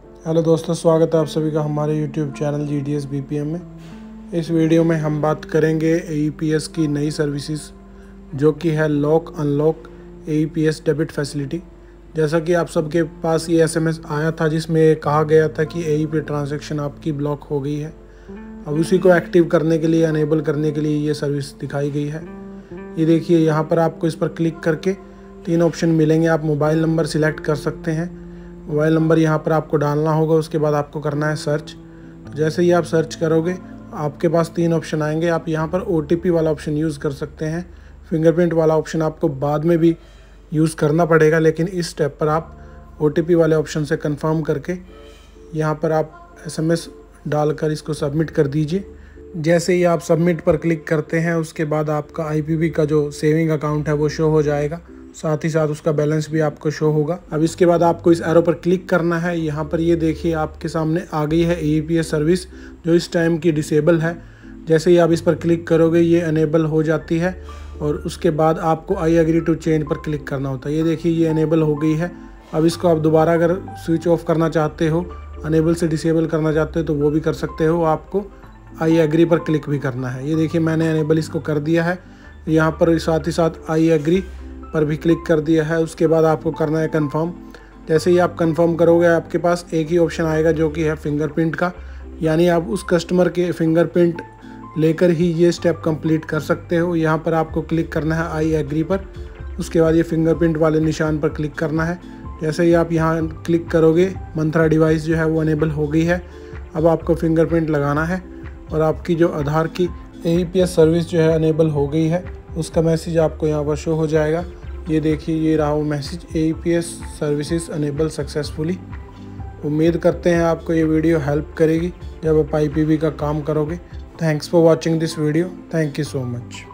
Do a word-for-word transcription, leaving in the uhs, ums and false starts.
Hello दोस्तों, स्वागत है आप सभी का हमारे YouTube channel G D S B P M में। इस वीडियो में हम बात करेंगे ए ई पी एस की नई सर्विसेज जो कि है lock unlock A E P S debit facility. जैसा कि आप सबके पास ये एस एम एस आया था जिसमें कहा गया था कि ए ई पी ट्रांजैक्शन आपकी ब्लॉक हो गई है। अब उसी को एक्टिव करने के लिए, अनेबल करने के लिए ये सर्विस दिखाई गई है। ये देखिए, यहाँ पर आपको इस पर क्लिक करके तीन ऑप्शन मिलेंगे। आप मोबाइल नंबर सिलेक्ट कर सकते हैं। मोबाइल नंबर यहाँ पर आपको डालना होगा, उसके बाद आपको करना है सर्च। तो जैसे ही आप सर्च करोगे आपके पास तीन ऑप्शन आएंगे। आप यहाँ पर ओ टी पी वाला ऑप्शन यूज़ कर सकते हैं। फिंगरप्रिंट वाला ऑप्शन आपको बाद में भी यूज़ करना पड़ेगा, लेकिन इस स्टेप पर आप ओ टी पी वाले ऑप्शन से कंफर्म करके यहाँ पर आप एस एम एस डालकर इसको सबमिट कर दीजिए। जैसे ही आप सबमिट पर क्लिक करते हैं उसके बाद आपका आई पी बी का जो सेविंग अकाउंट है वो शो हो जाएगा, साथ ही साथ उसका बैलेंस भी आपको शो होगा। अब इसके बाद आपको इस एरो पर क्लिक करना है। यहाँ पर ये देखिए आपके सामने आ गई है A E P S service जो इस टाइम की डिसेबल है। जैसे ही आप इस पर क्लिक करोगे ये अनेबल हो जाती है और उसके बाद आपको आई एग्री टू चेंज पर क्लिक करना होता है। ये देखिए ये अनेबल हो गई है। अब इसको आप दोबारा अगर स्विच ऑफ करना चाहते हो, अनेबल से डिसेबल करना चाहते हो तो वो भी कर सकते हो। आपको आई एग्री पर क्लिक भी करना है। ये देखिए मैंने अनेबल इसको कर दिया है। यहाँ पर साथ ही साथ आई एग्री पर भी क्लिक कर दिया है। उसके बाद आपको करना है कंफर्म। जैसे ही आप कंफर्म करोगे आपके पास एक ही ऑप्शन आएगा जो कि है फिंगरप्रिंट का, यानी आप उस कस्टमर के फिंगरप्रिंट लेकर ही ये स्टेप कंप्लीट कर सकते हो। यहाँ पर आपको क्लिक करना है आई एग्री पर, उसके बाद ये फिंगरप्रिंट वाले निशान पर क्लिक करना है। जैसे ही आप यहाँ क्लिक करोगे मंत्रा डिवाइस जो है वो अनेबल हो गई है। अब आपको फिंगरप्रिंट लगाना है और आपकी जो आधार की A E P S service जो है अनेबल हो गई है, उसका मैसेज आपको यहाँ पर शो हो जाएगा। ये देखिए ये रहा वो message, A E P S services enable successfully. उम्मीद करते हैं आपको ये वीडियो हेल्प करेगी जब आप आई पी बी का काम करोगे। Thanks for watching this video. Thank you so much.